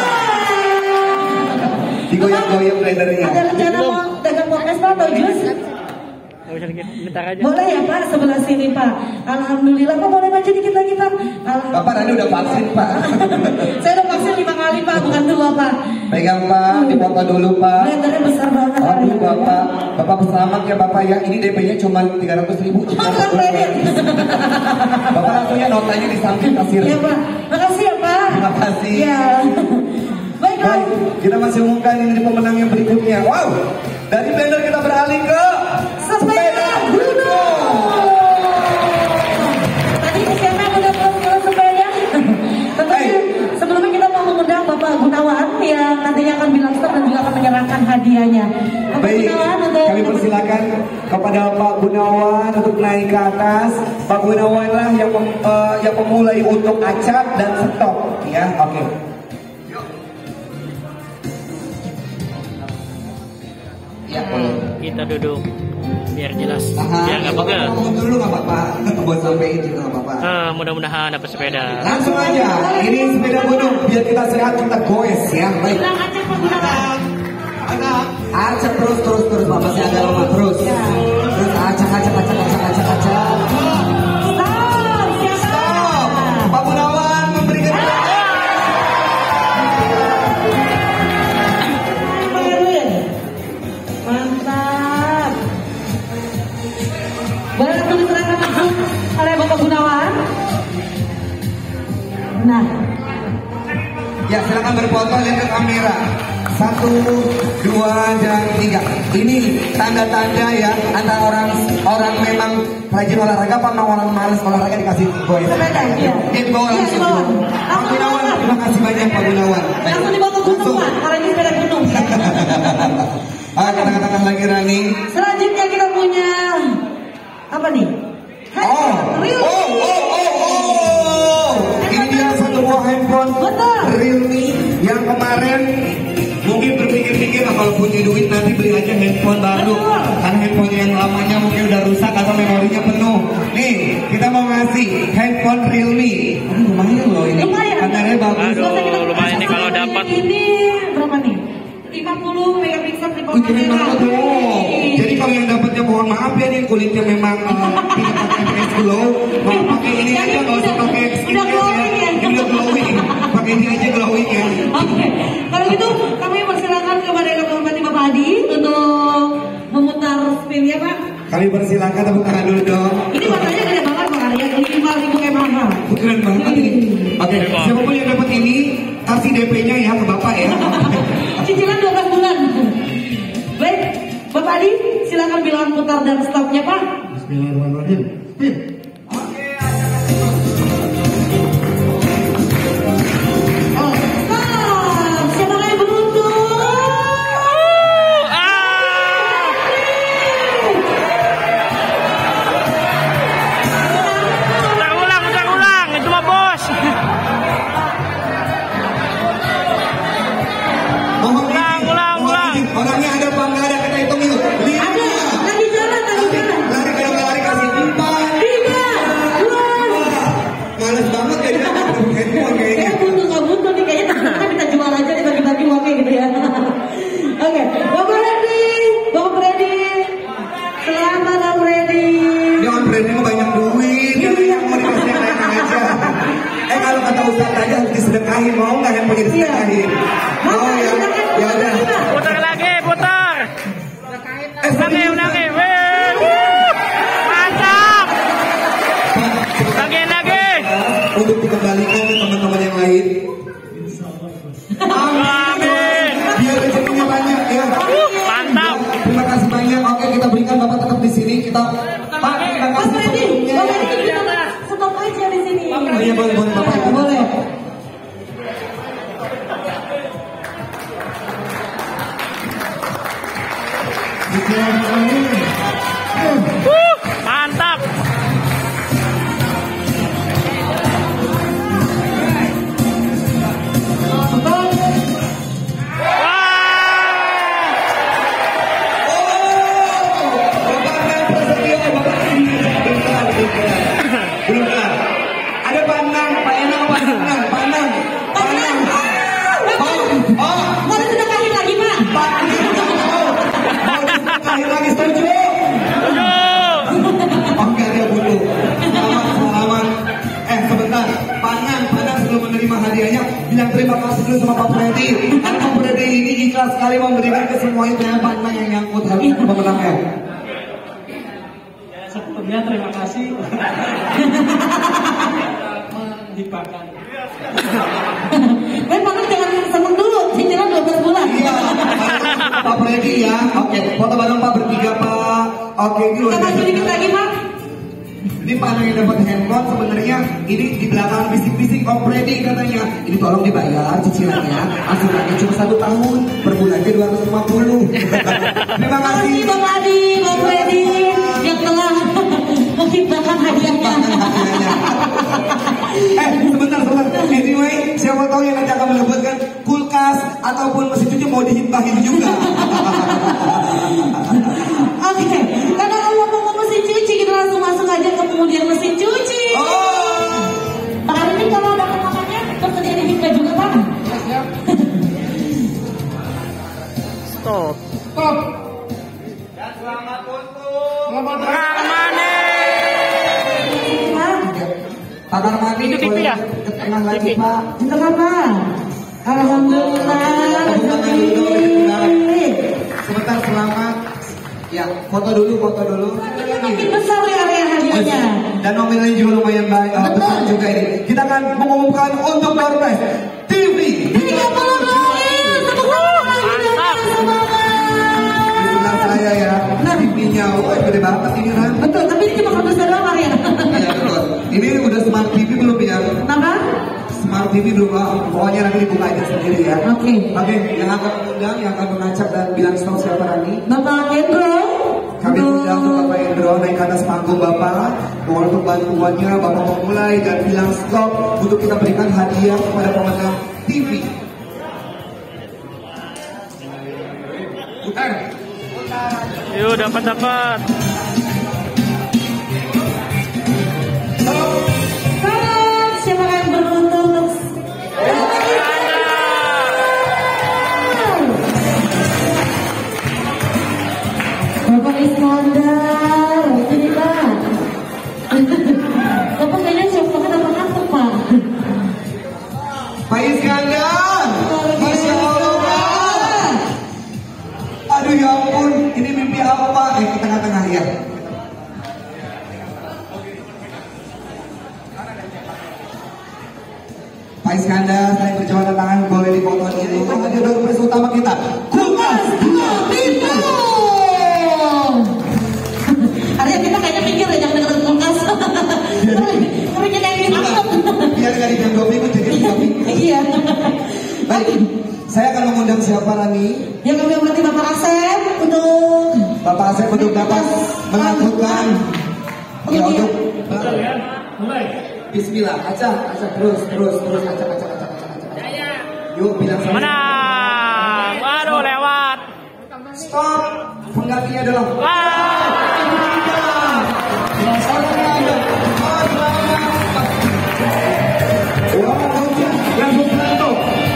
Digoyang-goyang blendernya. Ada rencana mau dagang podcast atau jus? Nggak bisa dikit, bentar aja. Boleh ya Pak, sebelah sini Pak. Alhamdulillah Pak, boleh maju dikit lagi Pak. Bapak tadi udah vaksin Pak. Saya udah vaksin 5 kali Pak, bukan 2 Pak. Pegang Pak, dipoto dulu Pak. Lendernya besar banget. Aduh Bapak selamat ya Bapak ya. Ini DP-nya cuma 300.000. Bapak langsungnya notanya di samping kasir. Iya Pak, makasih ya Pak. Terima kasih. Ya. Baiklah. Baik, kita masih umumkan ini pemenang yang berikutnya. Wow, dari blender kita beralih ke sepeda gunung. Tadi siapa yang udah pulang sepeda? Tentunya sebelumnya kita mau mengundang Bapak Gunawan yang nantinya akan bilang stop dan juga akan menyerahkan hadiahnya. Bapak Gunawan untuk kami persilakan kepada Pak Gunawan untuk naik ke atas. Pak Gunawan lah yang memulai untuk acak dan stop ya. Oke. Ya, Kita duduk biar jelas, biar nggak pegel. Ngomong dulu nggak apa-apa, buat sampein juga nggak apa-apa. Mudah-mudahan dapat sepeda. Langsung aja, ini sepeda gunung biar kita sehat, kita goes ya. Baik. Acak terus Pak, masih agak lemah terus. Terus acak. Stop. Pak Gunawan memberikan. mantap. Boleh langsung diserahkan langsung oleh Bapak Gunawan. Nah. Ya, silakan berfoto, lihat ke kamera. 1, 2, dan 3. Ini tanda-tanda ya antara orang memang rajin olahraga apa orang malas olahraga dikasih goes. Dibawa langsung. Pak Gunawan, terima kasih banyak Pak Gunawan. Langsung dibawa ke gunung Pak, karena ini sepeda gunung. Katakan lagi Rani. Selanjutnya kita punya apa nih? Ini dia satu buah handphone Realme yang kemarin mungkin berpikir-pikir kalau punya duit nanti beli aja handphone baru. Karena handphone yang lamanya mungkin udah rusak atau memorinya penuh. Nih, kita mau ngasih handphone Realme. Lumayan loh ini. Kameranya bagus. Lumayan nih kalau dapat. Ini berapa nih? 50 megapiksel triple kamera. Jadi kalau yang dapatnya mohon maaf ya nih kulitnya memang tidak pakai FPS glow, mau pakai ini aja nggak usah pakai skincare ya. Ini udah glowing, pakai ini aja glowing ya. Oke, kalau gitu kami persilakan kepada yang menghormati Bapak Adi untuk memutar spinnya Pak. Kami persilakan tepuk tangan dulu dong. Ini warnanya gede banget Pak Arya, ini 5.000 kayak mahal. Keren banget ini. Oke, siapapun yang dapat ini kasih DP-nya ya ke Bapak ya. Cicilan 12 bulan. Baik, Bapak Adi, silakan bilang putar dan stopnya Pak. Bismillahirrahmanirrahim. Siapa yang beruntung? Ulang, itu mah bos. Ulang. Orangnya ada apa nggak ada, kita hitung yuk. 5. Lagi jalan. Lari kasih 4. 3, 2. Males banget ya dia handphone kayaknya. Nggak butuh nih kayaknya kita jual aja nih bagi-bagi uangnya gitu ya. Oke, Bapak ready. Selamat Om ready. Dia Om ready mah banyak duit. Dia mau dikasih yang lain aja. Kalau kata Ustaz aja harus disedekahin, mau nggak handphone disedekahin? Mau ya? Ya udah. Putar lagi. Ulangi. Mantap. Lagi. Untuk dikembalikan ke teman-teman yang lain. Amin. Biar rezekinya banyak ya. Mantap. Terima kasih banyak. Oke, kita berikan Bapak tetap di sini. Pak, terima kasih sebelumnya. Bapak Adi, kita stop aja di sini. Oh iya, boleh Bapak. Boleh. Mantap. Ada Pak Nang, Pak terima kasih dulu sama Pak Freddy. Karena Pak Freddy ini ikhlas sekali memberikan ke semuanya banyak yang nyangkut harus pemenangnya. Sebelumnya terima kasih. Menghibahkan. Memang jangan seneng dulu, cicilan 12 bulan. Iya, Pak Freddy ya. Oke, foto bareng Pak bertiga Pak. Oke, ini Kita kasih dikit lagi Pak. Ini Pak yang dapat handphone sebenarnya ini di belakang bisik-bisik Om Freddy katanya. Ini tolong dibayar cicilannya. Asuransinya cuma 1 tahun, per bulannya 250. Terima kasih Bang Adi, Bang Freddy yang telah menghibahkan hadiahnya. Sebentar. Anyway, siapa tahu yang nanti akan mendapatkan kulkas ataupun mesin cuci mau dihibahin juga. Oke, karena kalau mau mesin cuci kita langsung masuk aja ke kemudian mesin cuci. Pak hari ini kalau ada pemenangnya tersedia dihibah juga Pak. Stop. Dan selamat untuk Armani. Pak Armani Itu TV ya? Ke tengah lagi Pak. Di tengah Pak. Alhamdulillah. Sebentar selamat. Ya, foto dulu. Makin besar ya area hadiahnya. Dan nominalnya juga lumayan baik, besar juga ini. Kita akan mengumumkan untuk door prize TV 32 di sebelah saya ya. TV-nya, gede banget ini kan. Betul, tapi ini cuma satu doang area. Iya betul. Ini udah smart TV belum ya? Kenapa? Smart TV belum Pak. Pokoknya nanti dibuka aja sendiri ya. Oke. Yang akan mengundang, yang akan mengacak dan bilang stop siapa nanti? Bapak Hendro. Kami undang untuk Bapak Hendro naik ke atas panggung Bapak. Mohon untuk bantuannya Bapak memulai dan bilang stop untuk kita berikan hadiah kepada pemenang TV. Yuk dapat. Siapa yang beruntung? Bapak Iskandar, sini Pak. Bapak kayaknya siap banget apa Pak? Pak Iskandar, Masya Allah Pak. Aduh ya ampun, ini mimpi apa Pak? Ke tengah-tengah ya. Pak Iskandar, saya berjalan tangan boleh dipoto dulu. Ada door prize utama kita. Kulkas 2 pintu. Artinya kita kayaknya mikir ya jangan deketin kulkas. Tapi kita yang diangkut. Biar gak dibilang 2 pintu jadi 3 pintu. Iya. Baik, saya akan mengundang siapa Rani? Yang kami hormati Bapak Asep untuk dapat melakukan ya untuk Bismillah, acak terus, acak. Yuk bilang sama. Menang. Waduh lewat. Stop. Penggantinya adalah. Langsung berantem.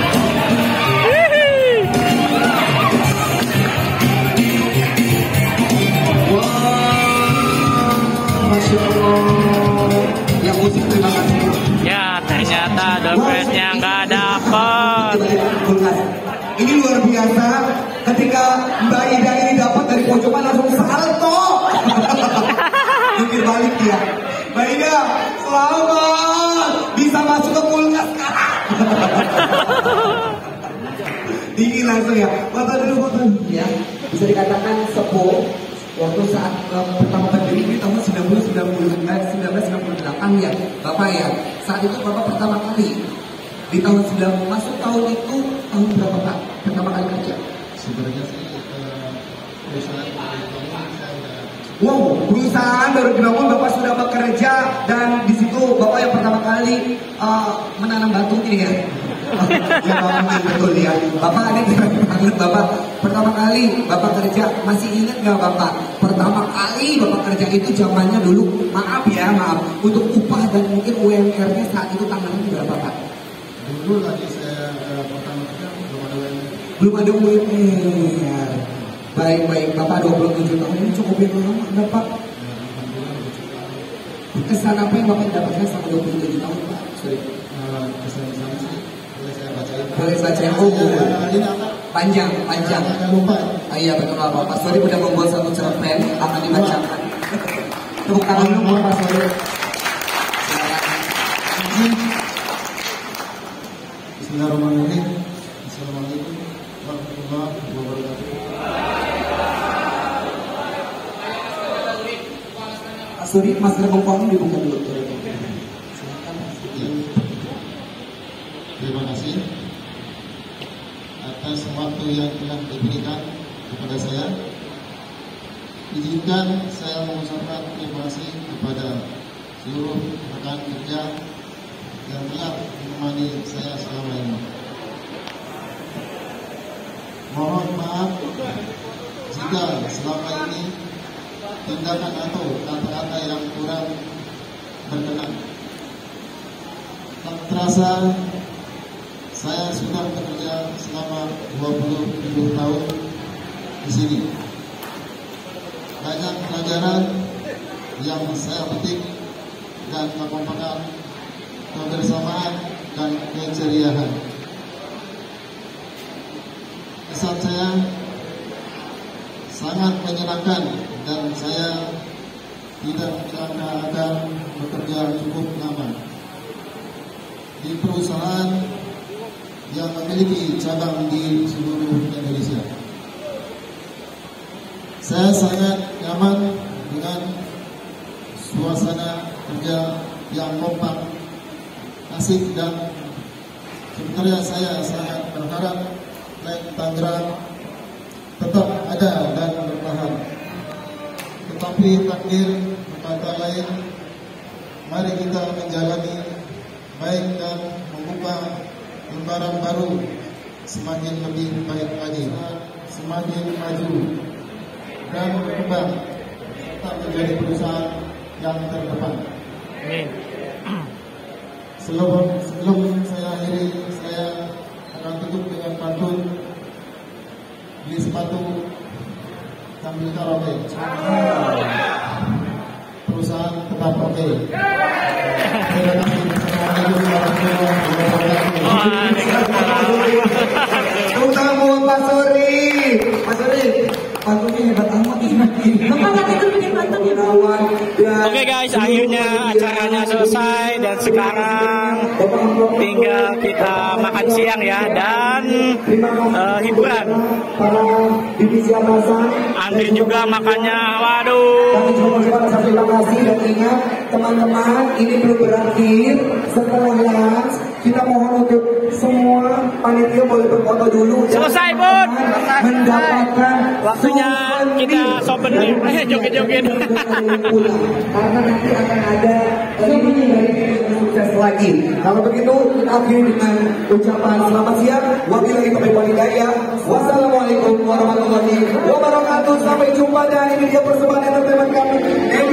Masya Allah. Yang musik terima kasih. Ya ternyata dompetnya nggak dapet. Ini luar biasa. Ketika Mbak Ida ini dapat dari pojokan langsung salto. Jungkir balik dia. Mbak Ida, selamat. Bisa masuk ke kulkas sekarang. Dingin langsung ya. Foto dulu. Ya, bisa dikatakan sepuh. Waktu saat pertama berdiri di tahun 1998 ya, Bapak ya. Saat itu Bapak pertama kali di tahun 90 masuk tahun itu tahun berapa Pak? Pertama kali kerja? Sebenarnya wow, perusahaan baru dibangun Bapak sudah bekerja dan di situ Bapak yang pertama kali menanam batunya ya. Ya betul ya. Bapak ini keren banget Bapak. Pertama kali Bapak kerja masih ingat nggak Bapak? Pertama kali Bapak kerja itu zamannya dulu maaf untuk upah dan mungkin UMR-nya saat itu tanggalnya berapa Pak? Dulu lagi saya pertama kerja belum ada UMR. Baik Bapak 27 tahun ini cukup yang lama enggak Pak? Kesan apa yang Bapak dapatkan selama 27 tahun Pak? kesan sih Boleh bacain buku. Panjang. Iya betul Pak Suri udah membuat satu cerpen akan dibacakan. Tepuk tangan dulu Pak Suri. Bismillahirrahmanirrahim. Assalamualaikum warahmatullahi wabarakatuh. Pak Suri, masker bengkongnya dibuka dulu. Terima kasih atas waktu yang telah diberikan kepada saya. Izinkan saya mengucapkan terima kasih kepada seluruh rekan kerja yang telah menemani saya selama ini. Mohon maaf jika selama ini tindakan atau kata-kata yang kurang berkenan. Tak terasa saya sudah bekerja selama 27 tahun di sini. Banyak pelajaran yang saya petik dan kekompakan, kebersamaan dan keceriaan. Kesan saya sangat menyenangkan dan saya tidak menyangka akan bekerja cukup lama di perusahaan yang memiliki cabang di seluruh Indonesia. Saya sangat nyaman dengan suasana kerja yang kompak, asik, dan sebenarnya saya sangat berharap Tangerang tetap ada dan bertahan. Tetapi takdir berkata lain, mari kita menjalani baik dan membuka lembaran baru semakin lebih baik lagi, semakin maju dan berkembang, tetap menjadi perusahaan yang terdepan. Sebelum saya akhiri, saya akan tutup dengan pantun beli sepatu sambil karaoke. Perusahaan tetap oke. Terima kasih. Assalamualaikum warahmatullahi wabarakatuh. Tepuk buat Pak Suri. Pak Suri, pantunnya hebat amat ini. Oke guys, akhirnya acaranya selesai dan sekarang tinggal kita makan siang ya dan hiburan. Andri juga makannya, waduh. Terima kasih dan ingat teman-teman, ini belum berakhir. Setelah lunch kita mohon untuk semua panitia boleh berfoto dulu. Selesai Bun. Mendapatkan waktunya kita souvenir. Joget-joget. Karena nanti akan ada ini sukses lagi. Kalau begitu kita akhiri dengan ucapan selamat siang. Wabillahi taufiq wal hidayah. Wassalamualaikum warahmatullahi wabarakatuh. Sampai jumpa dan ini dia persembahan entertainment kami.